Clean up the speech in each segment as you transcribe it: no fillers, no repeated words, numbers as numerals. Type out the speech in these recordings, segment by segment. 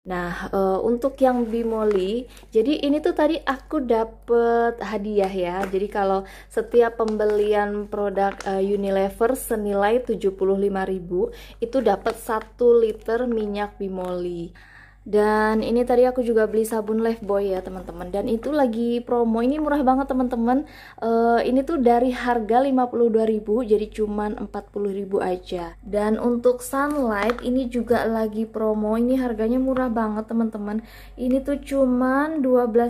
Nah, untuk yang Bimoli, jadi ini tuh tadi aku dapet hadiah ya. Jadi kalau setiap pembelian produk Unilever senilai 75.000 itu dapat 1 liter minyak Bimoli. Dan ini tadi aku juga beli sabun Lifebuoy ya teman-teman. Dan itu lagi promo. Ini murah banget teman-teman. Ini tuh dari harga 52.000 jadi cuman 40.000 aja. Dan untuk Sunlight ini juga lagi promo. Ini harganya murah banget teman-teman. Ini tuh cuman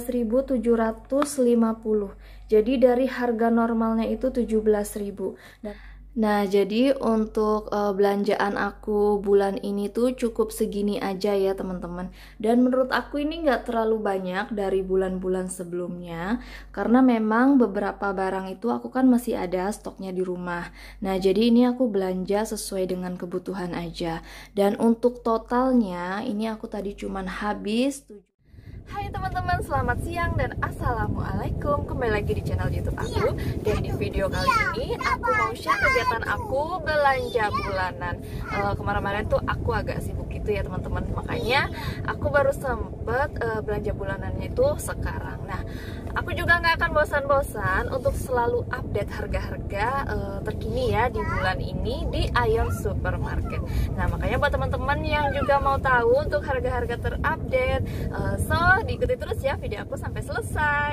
12.750. Jadi dari harga normalnya itu 17.000. Nah, jadi untuk belanjaan aku bulan ini tuh cukup segini aja ya teman-teman. Dan menurut aku ini nggak terlalu banyak dari bulan-bulan sebelumnya. Karena memang beberapa barang itu aku kan masih ada stoknya di rumah. Nah, jadi ini aku belanja sesuai dengan kebutuhan aja. Dan untuk totalnya ini aku tadi cuman habis Hai teman-teman, selamat siang dan assalamualaikum. Kembali lagi di channel YouTube aku. Dan di video kali ini aku mau share kegiatan aku belanja bulanan. Kemarin-kemarin tuh aku agak sibuk gitu ya teman-teman. Makanya aku baru sempet belanja bulanannya itu sekarang. Nah, aku juga nggak akan bosan-bosan untuk selalu update harga-harga terkini ya di bulan ini di Aeon Supermarket. Nah, makanya buat teman-teman yang juga mau tahu untuk harga-harga terupdate, diikuti terus ya video aku sampai selesai.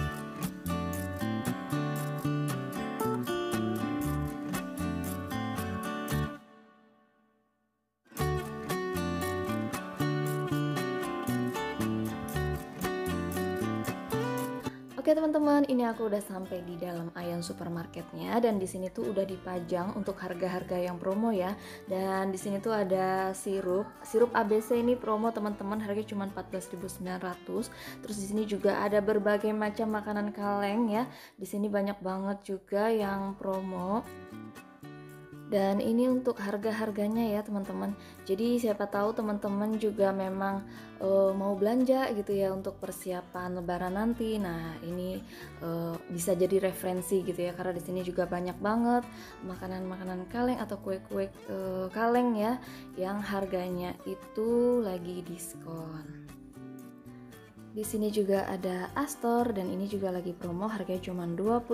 Oke teman-teman, ini aku udah sampai di dalam Aeon Supermarketnya dan di sini tuh udah dipajang untuk harga-harga yang promo ya. Dan di sini tuh ada sirup ABC ini promo teman-teman, harganya cuma 14.900. Terus di sini juga ada berbagai macam makanan kaleng ya. Di sini banyak banget juga yang promo. Dan ini untuk harga-harganya ya teman-teman. Jadi siapa tahu teman-teman juga memang mau belanja gitu ya untuk persiapan Lebaran nanti. Nah ini bisa jadi referensi gitu ya, karena di sini juga banyak banget makanan-makanan kaleng atau kue-kue kaleng ya yang harganya itu lagi diskon. Di sini juga ada Astor dan ini juga lagi promo, harganya cuma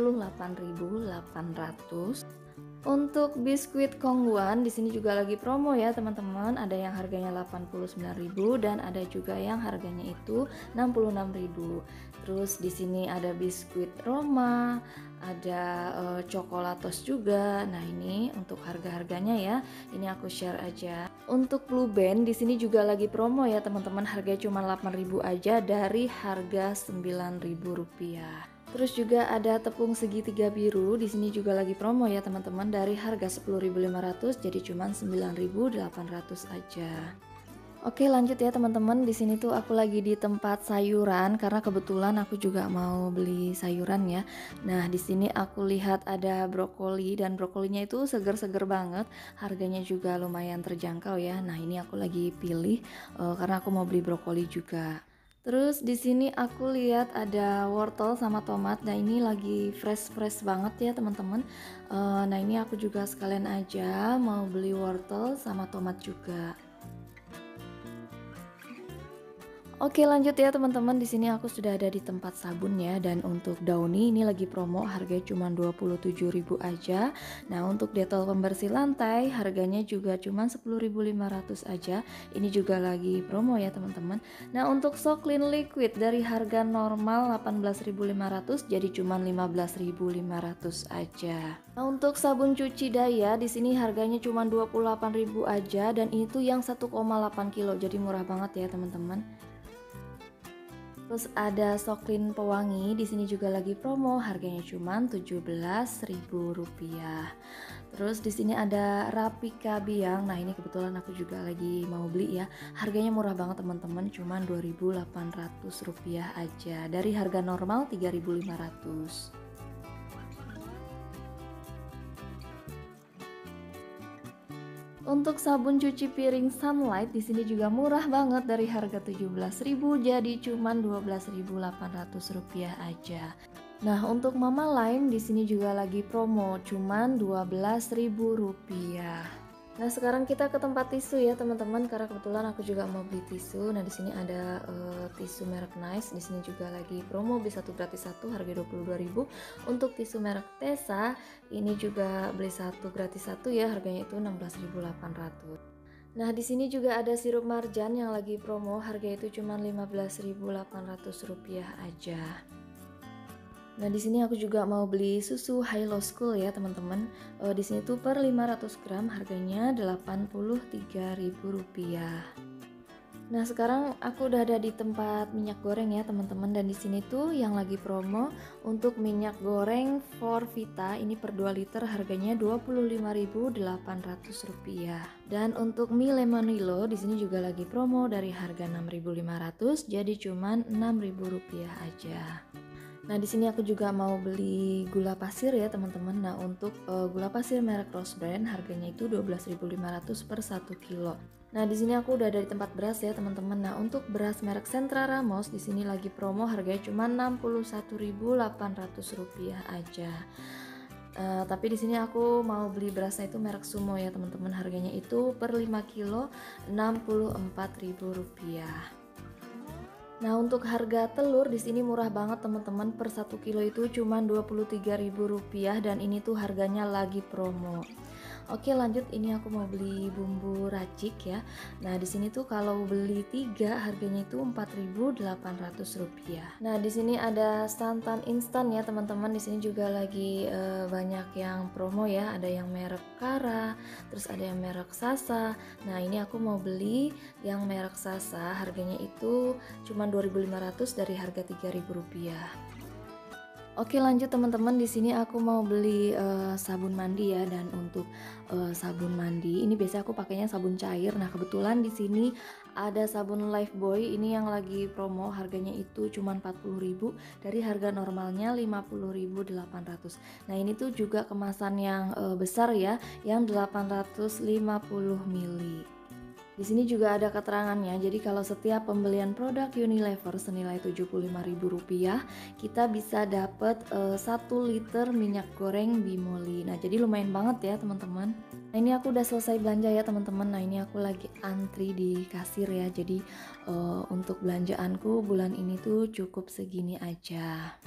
28.800. Untuk biskuit Kongguan di sini juga lagi promo ya teman-teman. Ada yang harganya 89.000 dan ada juga yang harganya itu 66.000. Terus di sini ada biskuit Roma, ada coklatos juga. Nah, ini untuk harga-harganya ya. Ini aku share aja. Untuk Blue Band di sini juga lagi promo ya teman-teman. Harganya cuma 8.000 aja dari harga 9.000 rupiah. Terus juga ada tepung segitiga biru, di sini juga lagi promo ya teman-teman, dari harga 10.500 jadi cuma 9.800 aja. Oke, lanjut ya teman-teman. Di sini tuh aku lagi di tempat sayuran karena kebetulan aku juga mau beli sayuran ya. Nah, di sini aku lihat ada brokoli dan brokolinya itu seger-seger banget. Harganya juga lumayan terjangkau ya. Nah, ini aku lagi pilih karena aku mau beli brokoli juga. Terus di sini aku lihat ada wortel sama tomat. Nah, ini lagi fresh banget ya teman-teman. Nah, ini aku juga sekalian aja mau beli wortel sama tomat juga. Oke, lanjut ya teman-teman. Di sini aku sudah ada di tempat sabun ya, dan untuk Downy ini lagi promo, harganya cuma 27.000 aja. Nah, untuk Dettol pembersih lantai harganya juga cuma 10.500 aja. Ini juga lagi promo ya teman-teman. Nah, untuk Soklin liquid dari harga normal 18.500 jadi cuma 15.500 aja. Nah, untuk sabun cuci Daya di sini harganya cuma 28.000 aja dan itu yang 1,8 kilo. Jadi murah banget ya teman-teman. Terus ada Soklin pewangi, di sini juga lagi promo, harganya cuma 17.000 rupiah. Terus di sini ada Rapika Biang. Nah, ini kebetulan aku juga lagi mau beli ya. Harganya murah banget teman-teman, cuma 2.800 rupiah aja dari harga normal 3.500. Untuk sabun cuci piring Sunlight di sini juga murah banget dari harga 17.000 jadi cuman 12.800 rupiah aja. Nah, untuk Mama Lime di sini juga lagi promo cuman 12.000 rupiah. Nah, sekarang kita ke tempat tisu ya, teman-teman, karena kebetulan aku juga mau beli tisu. Nah, di sini ada tisu merek Nice. Di sini juga lagi promo beli 1 gratis 1 harga 22.000. Untuk tisu merek Tesa, ini juga beli 1 gratis 1 ya, harganya itu 16.800. Nah, di sini juga ada sirup marjan yang lagi promo, harga itu cuma 15.800 rupiah aja. Nah, di sini aku juga mau beli susu Hilo School ya, teman-teman. Di sini tuh per 500 gram harganya Rp83.000. Nah, sekarang aku udah ada di tempat minyak goreng ya, teman-teman. Dan di sini tuh yang lagi promo untuk minyak goreng Forvita ini per 2 liter harganya Rp25.800. Dan untuk mie lemonilo di sini juga lagi promo dari harga Rp6.500 jadi cuman Rp6.000 aja. Nah, di sini aku juga mau beli gula pasir ya, teman-teman. Nah, untuk gula pasir merek Rose Brand harganya itu 12.500 per 1 kilo. Nah, di sini aku udah ada di tempat beras ya, teman-teman. Nah, untuk beras merek Sentra Ramos di sini lagi promo harganya cuma Rp61.800 aja. Tapi di sini aku mau beli berasnya itu merek Sumo ya, teman-teman. Harganya itu per 5 kilo Rp64.000. Nah, untuk harga telur di sini murah banget, teman-teman. Per 1 kilo itu cuma Rp23.000 dan ini tuh harganya lagi promo. Oke, lanjut, ini aku mau beli bumbu racik ya. Nah, di sini tuh kalau beli 3 harganya itu Rp4.800. Nah, di sini ada santan instan ya, teman-teman. Di sini juga lagi banyak yang promo ya. Ada yang merek Kara, terus ada yang merek Sasa. Nah, ini aku mau beli yang merek Sasa, harganya itu cuma Rp2.500 dari harga Rp3.000. Oke, lanjut teman-teman, di sini aku mau beli sabun mandi ya. Dan untuk sabun mandi ini biasanya aku pakainya sabun cair. Nah, kebetulan di sini ada sabun Lifebuoy ini yang lagi promo, harganya itu cuma 40.000 dari harga normalnya 50.800. Nah, ini tuh juga kemasan yang besar ya, yang 850 ml. Di sini juga ada keterangannya. Jadi kalau setiap pembelian produk Unilever senilai Rp75.000, kita bisa dapat 1 liter minyak goreng Bimoli. Nah, jadi lumayan banget ya, teman-teman. Nah, ini aku udah selesai belanja ya, teman-teman. Nah, ini aku lagi antri di kasir ya. Jadi untuk belanjaanku bulan ini tuh cukup segini aja.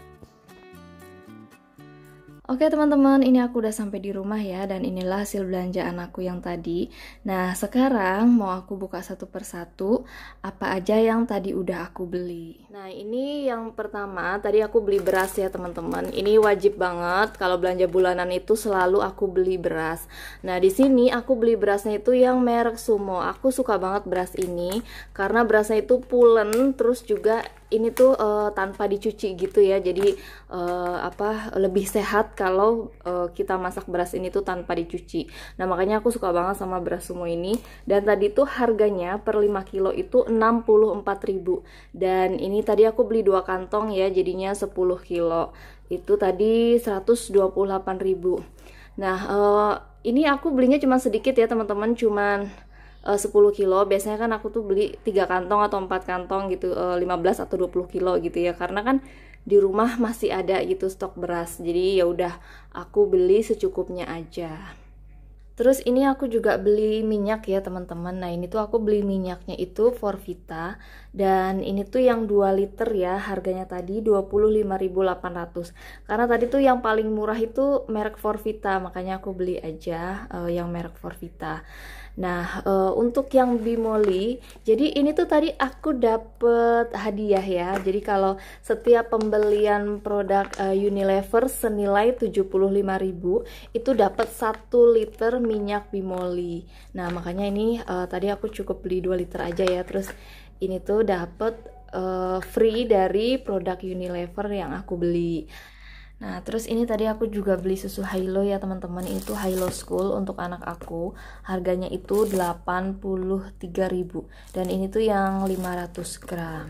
Oke, teman-teman, ini aku udah sampai di rumah ya, dan inilah hasil belanjaan aku yang tadi. Nah, sekarang mau aku buka satu persatu apa aja yang tadi udah aku beli. Nah, ini yang pertama, tadi aku beli beras ya, teman-teman. Ini wajib banget kalau belanja bulanan itu selalu aku beli beras. Nah, di sini aku beli berasnya itu yang merek Sumo. Aku suka banget beras ini karena berasnya itu pulen, terus juga ini tuh tanpa dicuci gitu ya. Jadi lebih sehat kalau kita masak beras ini tuh tanpa dicuci. Nah, makanya aku suka banget sama beras Sumo ini. Dan tadi tuh harganya per 5 kilo itu 64.000. Dan ini tadi aku beli 2 kantong ya, jadinya 10 kilo. Itu tadi 128.000. Nah, ini aku belinya cuma sedikit ya, teman-teman, cuman 10 kilo. Biasanya kan aku tuh beli 3 kantong atau 4 kantong gitu, 15 atau 20 kilo gitu ya, karena kan di rumah masih ada gitu stok beras. Jadi ya udah aku beli secukupnya aja. Terus ini aku juga beli minyak ya, teman-teman. Nah, ini tuh aku beli minyaknya itu Forvita, dan ini tuh yang 2 liter ya, harganya tadi 25.800. Karena tadi tuh yang paling murah itu merek Forvita, makanya aku beli aja yang merek Forvita. Nah, untuk yang Bimoli, jadi ini tuh tadi aku dapet hadiah ya. Jadi kalau setiap pembelian produk Unilever senilai 75.000 itu dapat 1 liter minyak Bimoli. Nah, makanya ini tadi aku cukup beli 2 liter aja ya. Terus ini tuh dapet free dari produk Unilever yang aku beli. Nah, terus ini tadi aku juga beli susu Hilo ya, teman-teman. Itu Hilo School untuk anak aku. Harganya itu 83.000. Dan ini tuh yang 500 gram.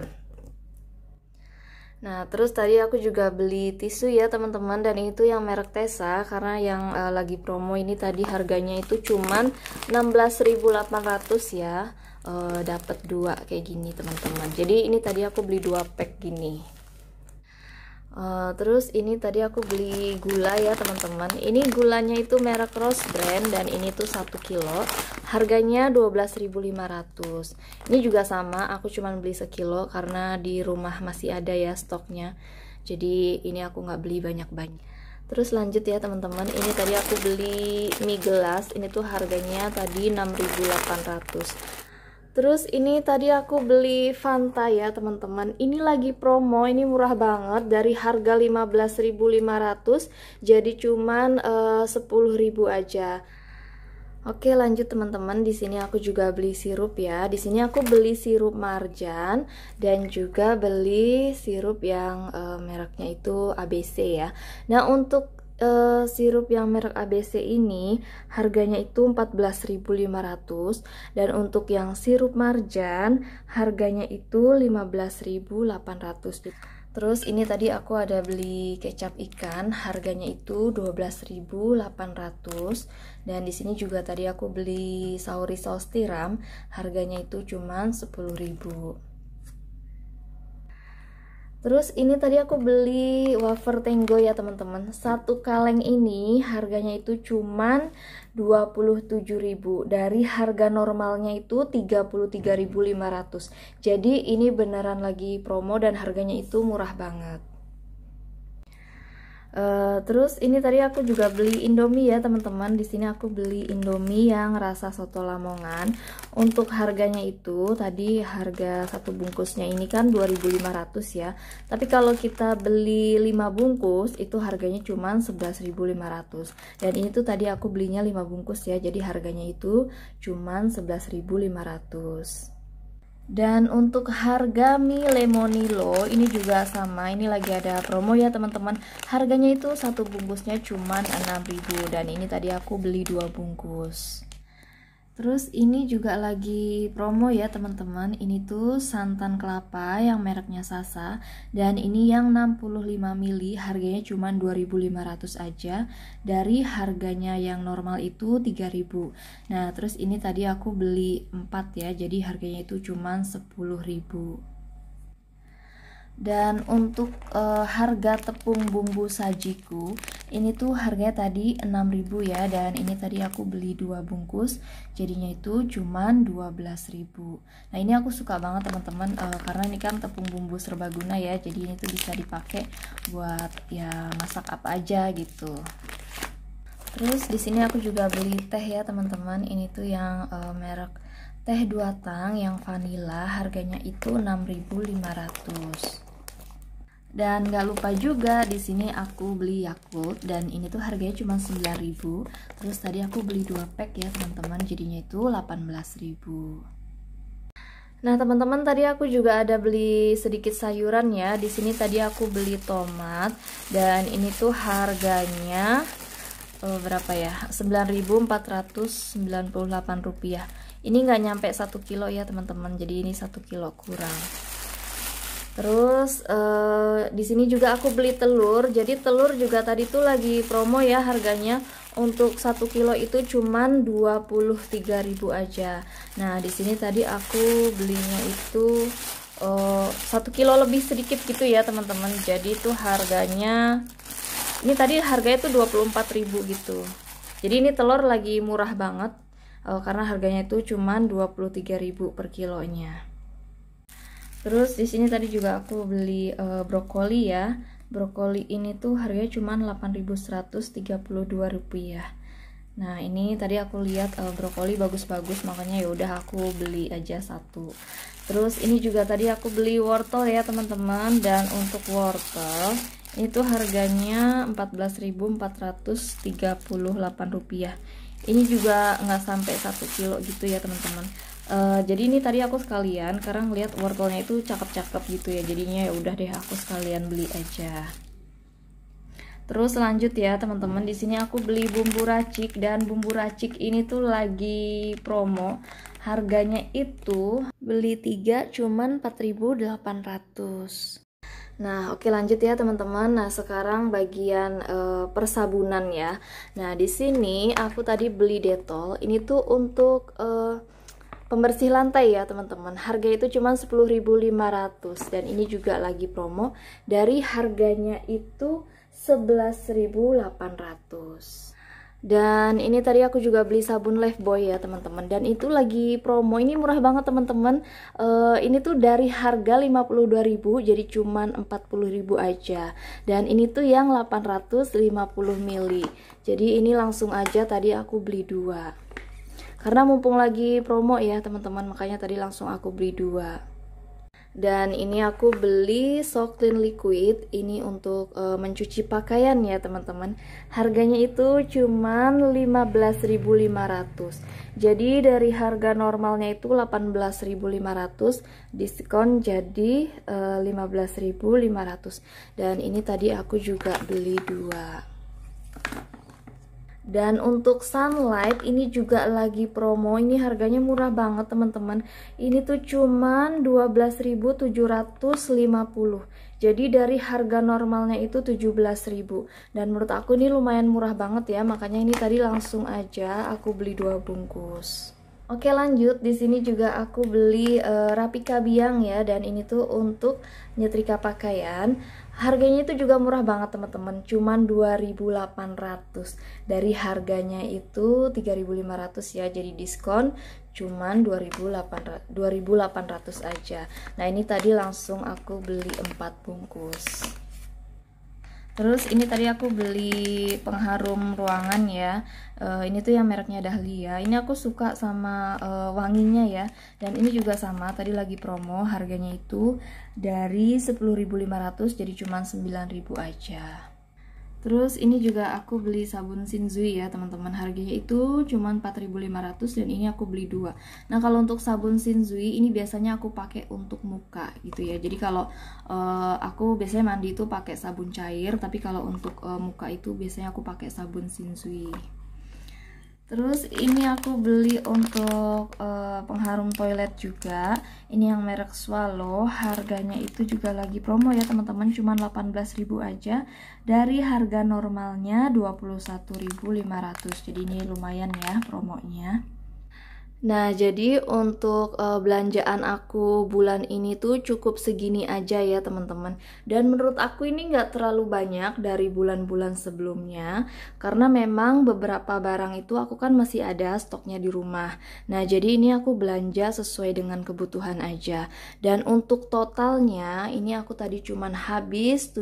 Nah, terus tadi aku juga beli tisu ya, teman-teman. Dan itu yang merek Tesa, karena yang lagi promo ini tadi harganya itu cuman 16.800 ya. Dapat 2 kayak gini, teman-teman. Jadi ini tadi aku beli 2 pack gini. Terus ini tadi aku beli gula ya teman-teman. Ini gulanya itu merek Rose Brand dan ini tuh 1 kilo. Harganya 12.500. Ini juga sama, aku cuman beli sekilo karena di rumah masih ada ya stoknya. Jadi ini aku nggak beli banyak-banyak. Terus lanjut ya teman-teman. Ini tadi aku beli mie gelas. Ini tuh harganya tadi 6.800. Terus ini tadi aku beli Fanta ya teman-teman. Ini lagi promo, ini murah banget, dari harga 15.500 jadi cuman 10.000 aja. Oke, lanjut teman-teman. Di sini aku juga beli sirup ya. Di sini aku beli sirup Marjan dan juga beli sirup yang mereknya itu ABC ya. Nah, untuk sirup yang merek ABC ini harganya itu 14.500 dan untuk yang sirup Marjan harganya itu 15.800. Terus ini tadi aku ada beli kecap ikan, harganya itu 12.800 dan di sini juga tadi aku beli sauri saus tiram, harganya itu cuman 10.000. Terus ini tadi aku beli wafer Tenggo ya teman-teman. Satu kaleng ini harganya itu cuman 27.000. Dari harga normalnya itu 33.500. Jadi ini beneran lagi promo dan harganya itu murah banget. Terus ini tadi aku juga beli Indomie ya teman-teman. Di sini aku beli Indomie yang rasa soto Lamongan. Untuk harganya itu tadi harga satu bungkusnya ini kan 2.500 ya. Tapi kalau kita beli 5 bungkus itu harganya cuma 11.500. Dan ini tuh tadi aku belinya 5 bungkus ya. Jadi harganya itu cuma 11.500. Dan untuk harga mie lemonilo ini juga sama, ini lagi ada promo ya teman-teman. Harganya itu satu bungkusnya cuman 6.000 dan ini tadi aku beli 2 bungkus. Terus ini juga lagi promo ya teman-teman. Ini tuh santan kelapa yang mereknya Sasa dan ini yang 65 ml harganya cuma 2.500 aja dari harganya yang normal itu 3.000. Nah, terus ini tadi aku beli 4 ya. Jadi harganya itu cuma 10.000. Dan untuk harga tepung bumbu sajiku ini tuh harganya tadi 6.000 ya, dan ini tadi aku beli 2 bungkus jadinya itu cuman 12.000. Nah, ini aku suka banget teman-teman karena ini kan tepung bumbu serbaguna ya, jadi ini tuh bisa dipakai buat ya masak apa aja gitu. Terus di sini aku juga beli teh ya teman-teman. Ini tuh yang merek teh 2 tang yang vanilla, harganya itu 6.500. Dan gak lupa juga di sini aku beli Yakult dan ini tuh harganya cuma 9.000. Terus tadi aku beli 2 pack ya teman-teman, jadinya itu 18.000. Nah teman-teman, tadi aku juga ada beli sedikit sayuran ya. Di sini tadi aku beli tomat dan ini tuh harganya berapa ya? 9.498 rupiah. Ini nggak nyampe 1 kilo ya teman-teman, jadi ini 1 kilo kurang. Terus di sini juga aku beli telur. Jadi telur juga tadi tuh lagi promo ya harganya. Untuk 1 kilo itu cuman 23.000 aja. Nah, di sini tadi aku belinya itu 1 kilo lebih sedikit gitu ya, teman-teman. Jadi itu harganya ini tadi harganya tuh 24.000 gitu. Jadi ini telur lagi murah banget karena harganya itu cuman 23.000 per kilonya. Terus di sini tadi juga aku beli brokoli ya. Brokoli ini tuh harganya cuma 8.132 rupiah. Nah, ini tadi aku lihat brokoli bagus-bagus, makanya ya udah aku beli aja 1. Terus ini juga tadi aku beli wortel ya teman-teman, dan untuk wortel itu harganya 14.438 rupiah. Ini juga nggak sampai 1 kilo gitu ya teman-teman. Jadi ini tadi aku sekalian karena ngeliat wortelnya itu cakep-cakep gitu ya, jadinya ya udah deh aku sekalian beli aja. Terus lanjut ya teman-teman, di sini aku beli bumbu racik dan bumbu racik ini tuh lagi promo. Harganya itu beli 3 cuman 4.800. Nah, oke lanjut ya teman-teman. Nah, sekarang bagian persabunan ya. Nah, di sini aku tadi beli Dettol. Ini tuh untuk pembersih lantai ya teman-teman. Harga itu cuma 10.500 dan ini juga lagi promo. Dari harganya itu 11.800. Dan ini tadi aku juga beli sabun Lifebuoy ya teman-teman, dan itu lagi promo. Ini murah banget teman-teman. Ini tuh dari harga 52.000 jadi cuman 40.000 aja. Dan ini tuh yang 850 ml. Jadi ini langsung aja tadi aku beli 2. Karena mumpung lagi promo ya teman-teman, makanya tadi langsung aku beli 2. Dan ini aku beli So Clean Liquid, ini untuk mencuci pakaian ya teman-teman. Harganya itu cuman 15.500. Jadi dari harga normalnya itu 18.500, diskon jadi 15.500. Dan ini tadi aku juga beli 2. Dan untuk Sunlight ini juga lagi promo. Ini harganya murah banget teman-teman. Ini tuh cuman 12.750. Jadi dari harga normalnya itu 17.000. Dan menurut aku ini lumayan murah banget ya. Makanya ini tadi langsung aja aku beli 2 bungkus. Oke lanjut, di sini juga aku beli Rapika Biang ya, dan ini tuh untuk nyetrika pakaian. Harganya itu juga murah banget teman-teman, cuman 2.800. Dari harganya itu 3.500 ya, jadi diskon cuman 2.800 aja. Nah ini tadi langsung aku beli 4 bungkus. Terus ini tadi aku beli pengharum ruangan ya. Ini tuh yang mereknya Dahlia. Ini aku suka sama wanginya ya. Dan ini juga sama, tadi lagi promo. Harganya itu dari 10.500 jadi cuma 9.000 aja. Terus ini juga aku beli sabun Shinzui ya teman-teman. Harganya itu cuma 4.500 dan ini aku beli 2. Nah kalau untuk sabun Shinzui ini biasanya aku pakai untuk muka gitu ya. Jadi kalau aku biasanya mandi itu pakai sabun cair, tapi kalau untuk muka itu biasanya aku pakai sabun Shinzui. Terus ini aku beli untuk pengharum toilet juga. Ini yang merek Swallow. Harganya itu juga lagi promo ya teman-teman, cuma 18.000 aja. Dari harga normalnya 21.500. Jadi ini lumayan ya promonya. Nah, jadi untuk belanjaan aku bulan ini tuh cukup segini aja ya teman-teman. Dan menurut aku ini nggak terlalu banyak dari bulan-bulan sebelumnya. Karena memang beberapa barang itu aku kan masih ada stoknya di rumah. Nah, jadi ini aku belanja sesuai dengan kebutuhan aja. Dan untuk totalnya ini aku tadi cuman habis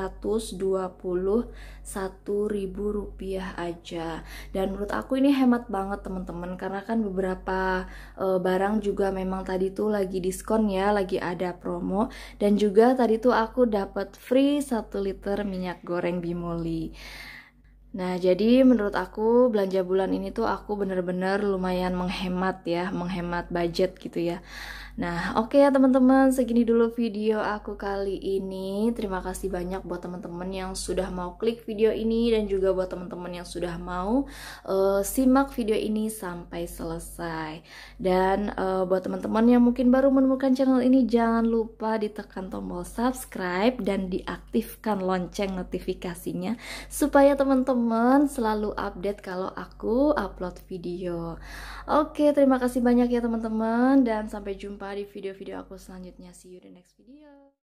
721.000 rupiah aja. Dan menurut aku ini hemat banget teman-teman, karena kan beberapa barang juga memang tadi tuh lagi diskon ya, lagi ada promo. Dan juga tadi tuh aku dapat free 1 liter minyak goreng Bimoli. Nah jadi menurut aku belanja bulan ini tuh aku bener-bener lumayan menghemat ya, menghemat budget gitu ya. Nah oke ya teman-teman, segini dulu video aku kali ini. Terima kasih banyak buat teman-teman yang sudah mau klik video ini, dan juga buat teman-teman yang sudah mau simak video ini sampai selesai. Dan buat teman-teman yang mungkin baru menemukan channel ini, jangan lupa ditekan tombol subscribe dan diaktifkan lonceng notifikasinya supaya teman-teman selalu update kalau aku upload video. Oke, terima kasih banyak ya teman-teman, dan sampai jumpa di video-video aku selanjutnya. See you in the next video.